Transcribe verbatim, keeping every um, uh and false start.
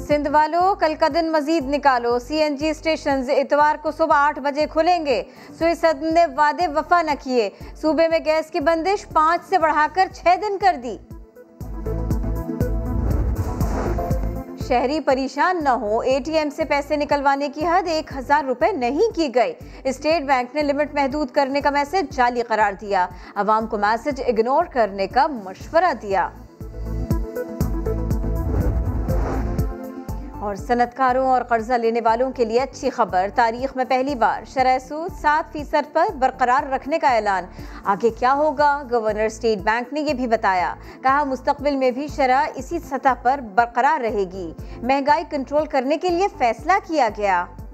सिंध वालों, कल का दिन मजीद निकालो। सीएनजी स्टेशन इतवार को सुबह आठ बजे खुलेंगे। सूई सदन ने वादे वफा न किए। सूबे में गैस की बंदिश पाँच से बढ़ाकर छह दिन कर दी। शहरी परेशान न हो, एटीएम से पैसे निकलवाने की हद एक हजार रुपए नहीं की गई। स्टेट बैंक ने लिमिट महदूद करने का मैसेज जाली करार दिया। अवाम को मैसेज इग्नोर करने का मशवरा दिया। और सनतकारों और कर्जा लेने वालों के लिए अच्छी खबर, तारीख में पहली बार शरह सूद सात फीसद पर बरकरार रखने का ऐलान। आगे क्या होगा, गवर्नर स्टेट बैंक ने यह भी बताया। कहा मुस्तकबिल में भी शरह इसी सतह पर बरकरार रहेगी। महंगाई कंट्रोल करने के लिए फैसला किया गया।